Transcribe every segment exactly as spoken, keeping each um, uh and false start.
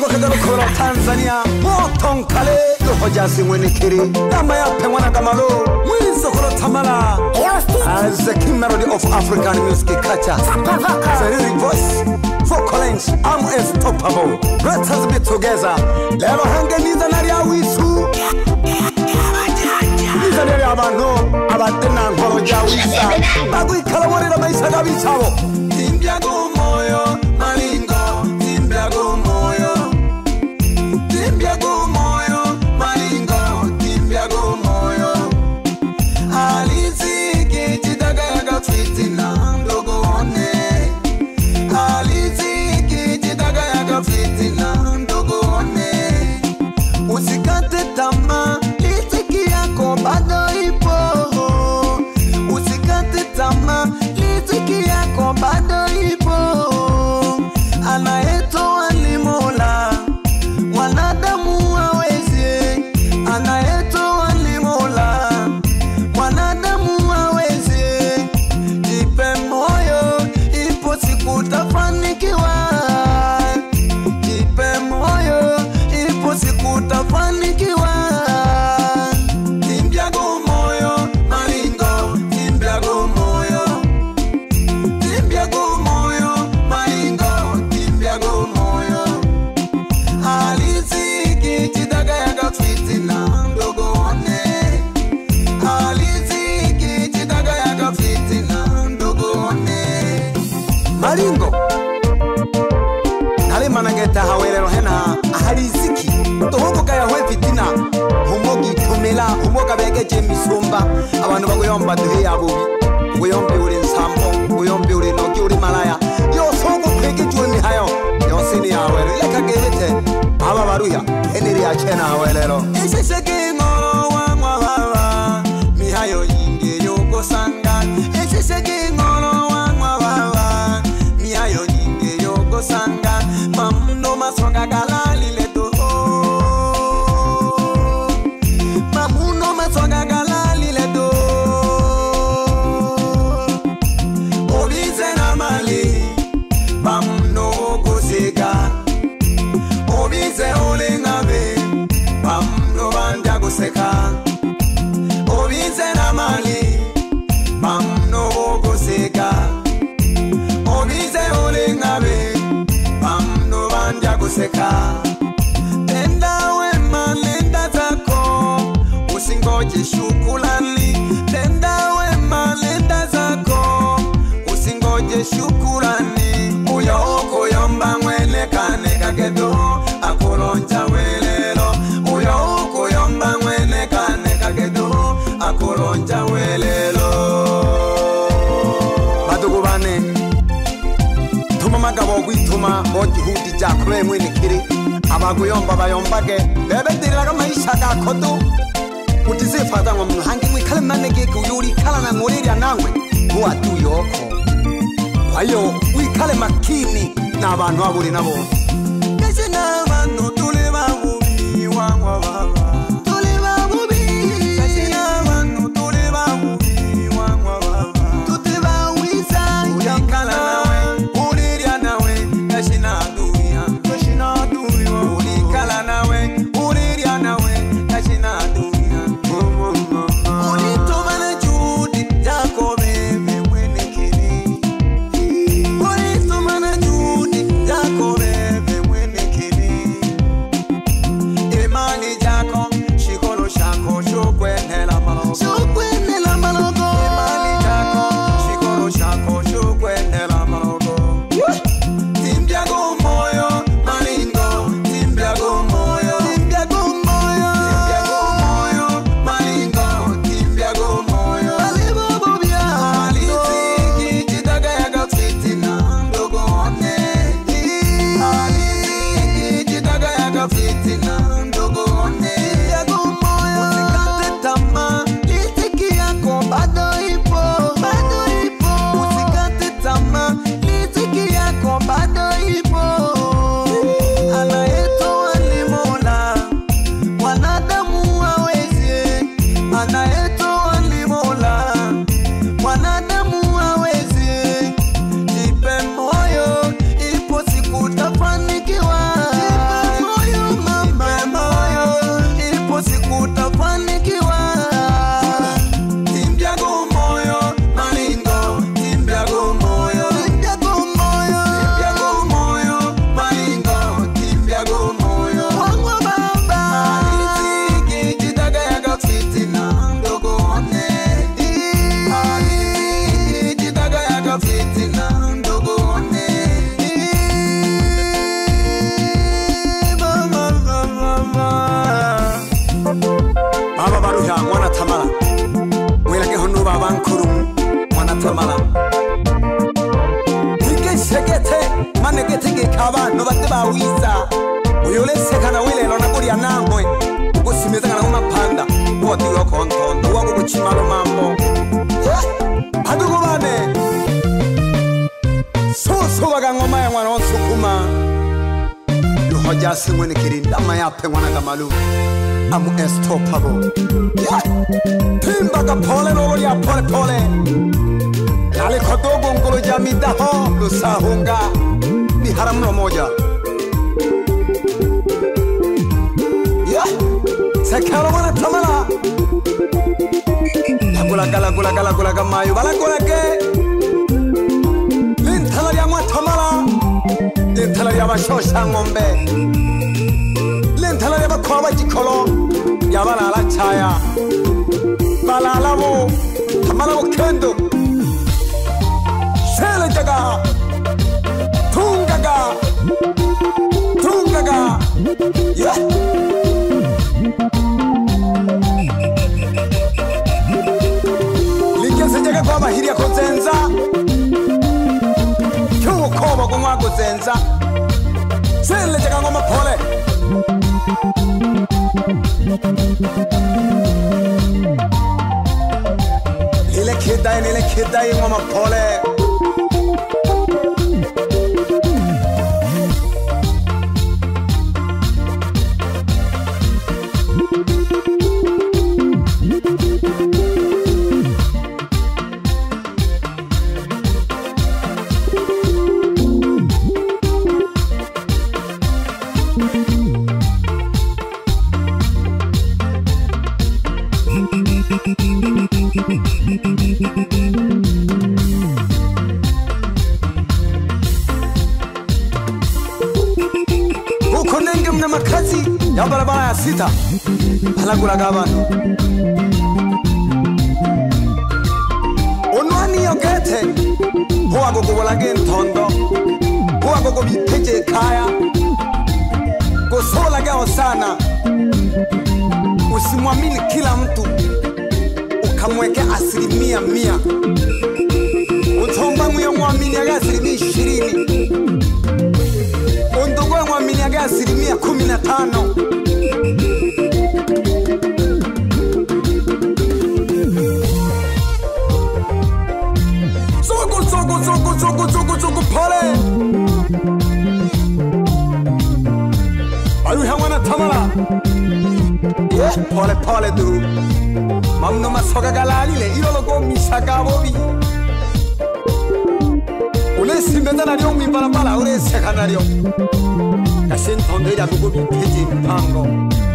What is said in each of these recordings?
Mago kagalo koro Tanzania Motong kale Yohoja singweni kiri Nama ya pengwana kamalo Mwizo koro tamala As the king melody of African music culture As a lyric voice Vocalings I'm unstoppable. Let us be together. Lelo hange niza naria wisu Niza naria abano Abatena nkolo jawisa Bagu ikala warira maisha gabichabo Timbia gumoyo Malingo Timbia gumoyo Timbia gumoyo Malingo Timbia gumoyo Alizi kichitaga yaga fitina Ndogo one Alizi kichitaga yaga fitina Ndogo one Usikate tamaa Litiki yako bado ipo Usikate tamaa Litiki yako bado ipo Anaetoa ni Mola Wanadamu hawezi Anaetoa ni Mola Wanadamu hawezi Jipe moyo Ipo siku utafanikiwa Jipe moyo Ipo siku utafanikiwa Timbia gumoyo Malingo Timbia gumoyo Timbia gumoyo Malingo Timbia gumoyo Alizi kichitaga yaga fitina Ndogo one Alizi kichitaga yaga fitina Ndogo one Malingo Nale manangeta hawelero hena Aliziki Tohoko kaya hwe fitina Humogi tumela Humoga begeje misumba Abantu bagoyomba duhe yabubi Goyombe uri nsambo Goyombe uri noki uri malaya Yosongo kwege juwe mihayo Yosini hawelero Leka gehete Baba baruya Eniri achena hawelero Ishisheki ngoro wa mwawala Mihayo yingi yoko sanga Ishisheki ngoro wa mwawala Mihayo yingi yoko sanga Mamuno masonga galali leto Mamuno masonga galali leto Obize na mali Mamuno kusika Obize ole ngabe Mamuno banja kuseka Obize na mali Mamuno kusika Obize ole ngabe Mamuno banja kuseka Tenda wema lenda zako Usingoje shukrani Tenda wema lenda zako Usingoje shukrani Uyo oko yomba mwele kane kakedo Akulonja welelo Uyo oko yomba mwele kane kakedo Akulonja welelo Madugu bane Tuma magabo gwituma Boji hudi jakwe mwini kiri Abaguyomba bayombage Bebe diriraga maisha gakodo Utizifata ngo muhangi mwikale manege kuyuri kala na ngorira nawe Muatu yoko Wayo wikale makini Na abantu aburi nabo Kese na abantu tule babubi Wangwa baba Tule babubi Kese na abantu tule babubi Wangwa baba Tute bawisa Uyakala nawe Uriria nawe Kese na aduya Kese na aduya Urikala nawe Uriria nawe Kese na aduya Ulitoma na juhudi Jako bebe mwene kiri Ulitoma na juhudi Jako bebe mwene kiri Imani ja abantu bate bawiza uyole sekana wile lona kuri anangwe gusimeza kana umapanda uwati wa kontondo wako kuchimalo mambo adugo bane so so baga ngoma ya mwana onsukuma yohoja simwene kirinda mayape mwana kamalu amu unstoppable timba ka pole no ya pole pole ale kodogo ngolo jamida ho lusahunga ni haramno moja ya sekalo wana tamala gula gala gula gala gula kamayo bala gula ke lintala ya mwatamala lintala ya bashosha ngombe lintala ya bakwa jikolo ya balala chaya balala bo tamala bo kendo sele jaga tungaga tungaga yeah sejega kwa bahiri ya kuzenza kyuko kobo kumwa kuzenza sele jega ngoma pole ile kidai ile kidai ngoma pole ya barabara ya sita halagula gabano onwani yogete huwa gogobola gentondo huwa gogo biteje kaya gosola gao sana usimwamini kila mtu ukamweke asilimia mia utomba mwiyo mwamini aga asilimia ishirini undogo mwamini aga asilimia kumi na tano Zogo zogo zogo zogo zogo zogo pole ayu hamwana tamala yeah pole pole du mamno masoga galalile ilologo misaka bobi ule simbeta na lyo mibala bala ule sekana lyo kasentonde ya gogo biteje pango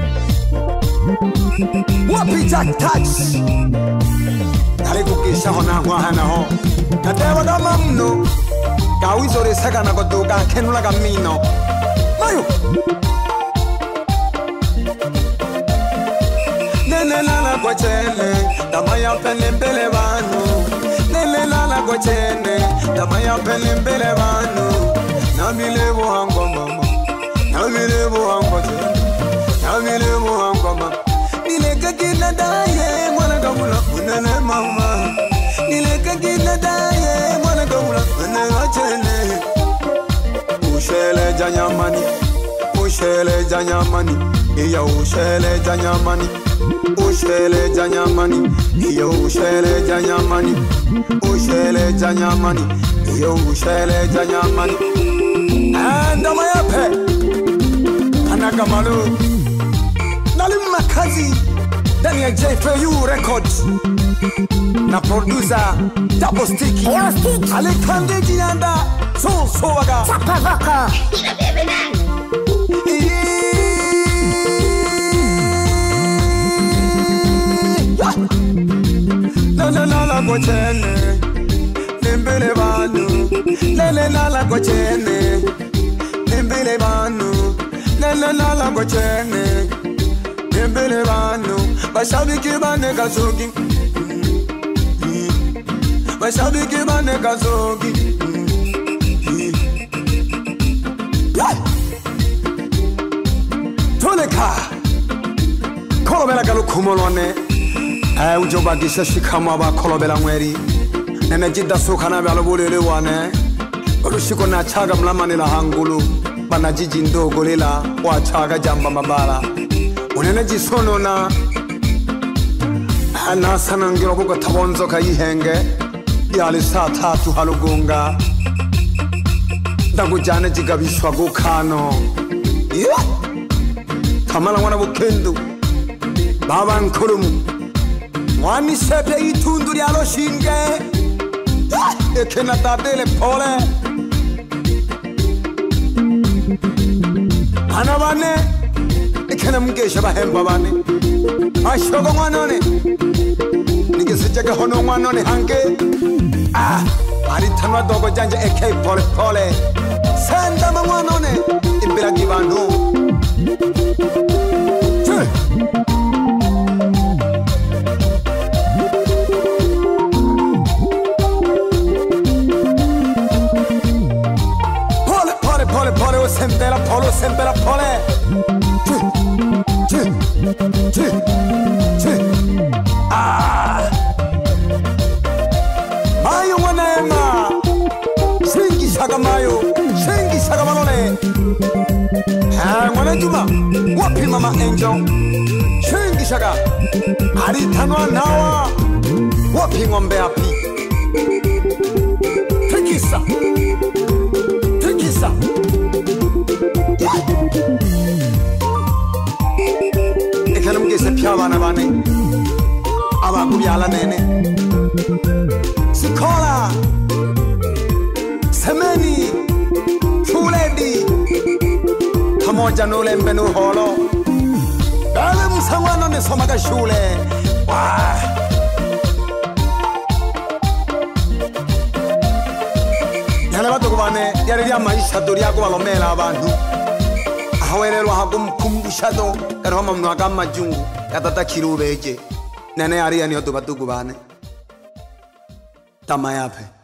wapi jack touch ale kukisha hona hwana ho katewa kama mno kawizore sekana godoga kenula kamino mayo nene lala kwa chene tamaya pele mbele banu nene lala kwa chene tamaya pele mbele banu nabile buhango mama nabile buhango chene nabile buhango mama nileke kila daye mwana kamula unene mama nileke kila daye mwana kamula unene chene ushele janyamani ushele janyamani iya ushele janyamani ushele janyamani iyo ushele janyamani ushele janyamani iyo ushele janyamani anda mayape anakamalu nalimma kazi ndani ya J F U Records na producer Double Sticky alikande jinanda so so waga chapa voko la la la la kwa chene nembele banu la la la la kwa chene nembele banu la la la la kwa chene nembele banu bashabiki bane kazogi bashabiki bane kazogi toleka kolobela galukumolone ay ujoba gisha shikama ba kolobela mweri nene jidda sukana ba lobulele wane olushiko na chaga mlamani la hangulu banajiji ndogo lela wachaga jamba mabala unene jisonona anasana ngiro kuko tabonzoka yihenge yali saa tatu halugunga ndakujane jigabishwa gukano yeah. Kamala mwana bukendu baba nkulumu mwani sepe itundu lyalo shinge yeah. Ekena tatele pole ana bane ekena mgesha bahemba bane ashogo mwanone nigisijeke hono mwanone hange ah ari tanwa dogo janje eke pole pole senda mwanone imbira gibantu pole pole pole pole o sembera pole sembera pole Chi, chi, chi. Ah, mayo mwanema, shingi shaka mayo, shingi shaka malone. Ah, mwana juma, wapi mama angel, shingi shaka. Aritanwa nawa, wapi ngombe api. Tikisa, tikisa. Ekana mgese pyabana bane abakubyala nene sikola semeni fuledi pamoja nulembe nuholo dale msamwana nesomaga shule wah yana batuku bane yari lya maisha duriya kubalomela abantu ahawerelwa hagumkumbusha do kanoma mnwaga majungu katata kirubeje nene ariya niyo tubatuku bane tama yape